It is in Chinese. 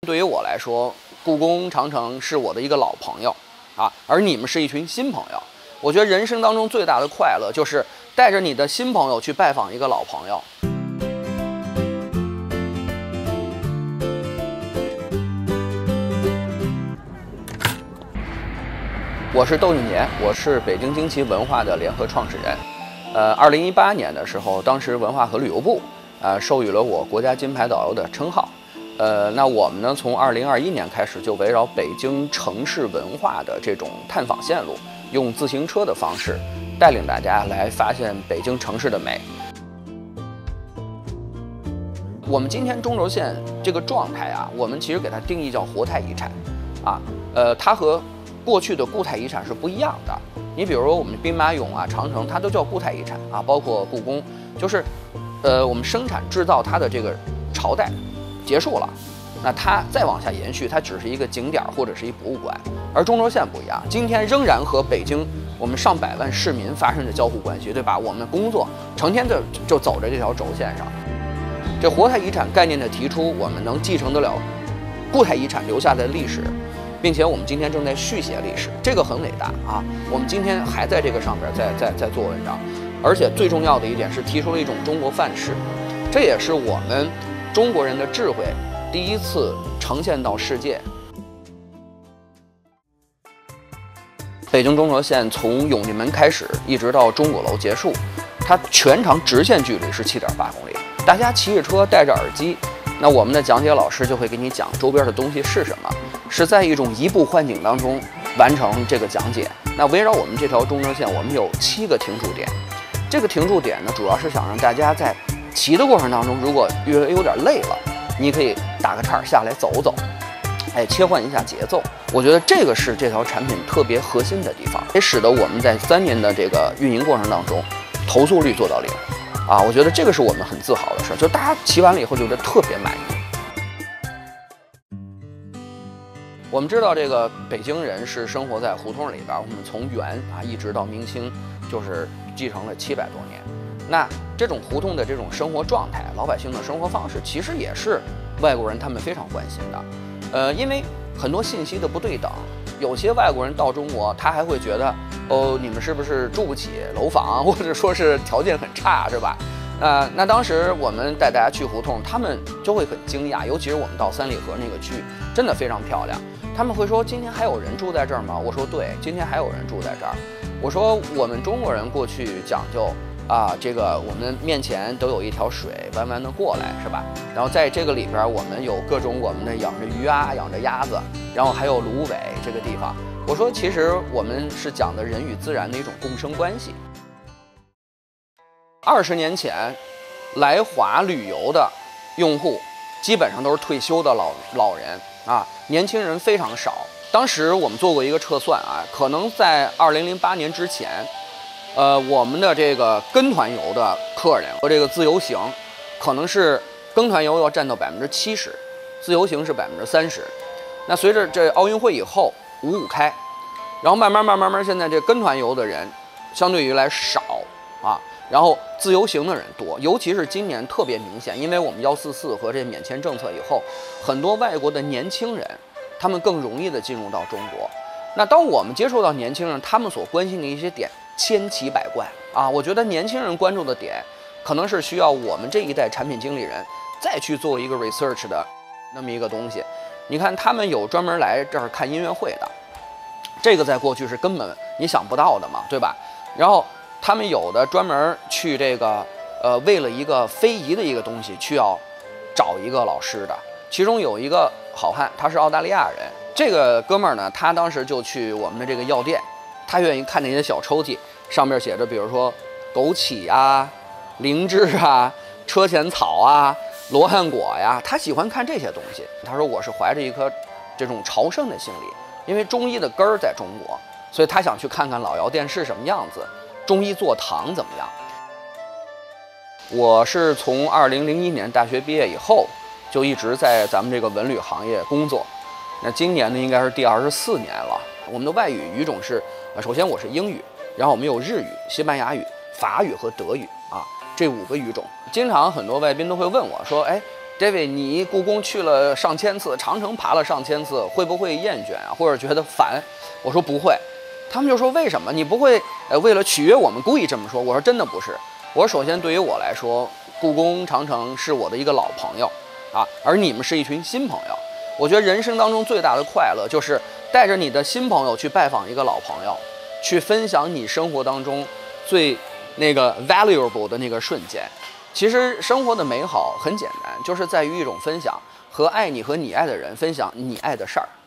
对于我来说，故宫、长城是我的一个老朋友啊，而你们是一群新朋友。我觉得人生当中最大的快乐就是带着你的新朋友去拜访一个老朋友。我是窦俊杰，我是北京惊奇文化的联合创始人。2018年的时候，当时文化和旅游部授予了我国家金牌导游的称号。那我们呢，从2021年开始就围绕北京城市文化的这种探访线路，用自行车的方式带领大家来发现北京城市的美。我们今天中轴线这个状态啊，我们其实给它定义叫活态遗产啊，它和过去的固态遗产是不一样的。你比如说我们兵马俑啊、长城，它都叫固态遗产啊，包括故宫，就是我们生产制造它的这个朝代结束了，那它再往下延续，它只是一个景点或者是一博物馆。而中轴线不一样，今天仍然和北京我们上百万市民发生着交互关系，对吧？我们工作成天就走着这条轴线上。这活态遗产概念的提出，我们能继承得了固态遗产留下的历史，并且我们今天正在续写历史，这个很伟大啊！我们今天还在这个上边在做文章，而且最重要的一点是提出了一种中国范式，这也是我们中国人的智慧第一次呈现到世界。北京中轴线从永定门开始，一直到钟鼓楼结束，它全长直线距离是7.8公里。大家骑着车戴着耳机，那我们的讲解老师就会给你讲周边的东西是什么，是在一种移步换景当中完成这个讲解。那围绕我们这条中轴线，我们有7个停驻点。这个停驻点呢，主要是想让大家在骑的过程当中，如果有点累了，你可以打个岔下来走走，切换一下节奏。我觉得这个是这条产品特别核心的地方，也使得我们在3年的这个运营过程当中，投诉率做到0。啊，我觉得这个是我们很自豪的事儿，就大家骑完了以后觉得特别满意。我们知道这个北京人是生活在胡同里边，我们从元啊一直到明清，就是继承了700多年。那这种胡同的这种生活状态，老百姓的生活方式，其实也是外国人他们非常关心的。因为很多信息的不对等，有些外国人到中国，他还会觉得，哦，你们是不是住不起楼房，或者说是条件很差，是吧？那当时我们带大家去胡同，他们就会很惊讶，尤其是我们到三里河那个区，真的非常漂亮。他们会说，今天还有人住在这儿吗？我说对，今天还有人住在这儿。我说我们中国人过去讲究这个我们面前都有一条水弯弯的过来，是吧？然后在这个里边，我们有各种我们的养着鱼啊，养着鸭子，然后还有芦苇这个地方。我说其实我们是讲的人与自然的一种共生关系。20年前，来华旅游的用户基本上都是退休的老人啊，年轻人非常少。当时我们做过一个测算啊，可能在2008年之前，我们的这个跟团游的客人和这个自由行，可能是跟团游要占到70%，自由行是30%。那随着这奥运会以后5.5开，然后慢慢，现在这跟团游的人相对于来少啊，然后自由行的人多，尤其是今年特别明显，因为我们144和这免签政策以后，很多外国的年轻人，他们更容易的进入到中国。那当我们接触到年轻人，他们所关心的一些点千奇百怪啊，我觉得年轻人关注的点，可能是需要我们这一代产品经理人再去做一个 research 的那么一个东西。你看，他们有专门来这儿看音乐会的，这个在过去是根本你想不到的嘛，对吧？然后他们有的专门去这个为了一个非遗的一个东西去要找一个老师的，其中有一个好汉，他是澳大利亚人。这个哥们儿呢，他当时就去我们的这个药店，他愿意看那些小抽屉，上面写着比如说枸杞啊、灵芝啊、车前草啊、罗汉果呀，他喜欢看这些东西。他说我是怀着一颗这种朝圣的心理，因为中医的根儿在中国，所以他想去看看老药店是什么样子，中医做糖怎么样。我是从2001年大学毕业以后，就一直在咱们这个文旅行业工作。那今年呢，应该是第24年了。我们的外语语种是，首先我是英语，然后我们有日语、西班牙语、法语和德语啊，这5个语种。经常很多外宾都会问我说， David，你故宫去了上千次，长城爬了上千次，会不会厌倦啊，或者觉得烦？我说不会。他们就说为什么？你不会为了取悦我们故意这么说？我说真的不是。我说首先对于我来说，故宫长城是我的一个老朋友啊，而你们是一群新朋友。我觉得人生当中最大的快乐就是带着你的新朋友去拜访一个老朋友，去分享你生活当中最那个 valuable 的那个瞬间。其实生活的美好很简单，就是在于一种分享，和爱你和你爱的人分享你爱的事儿。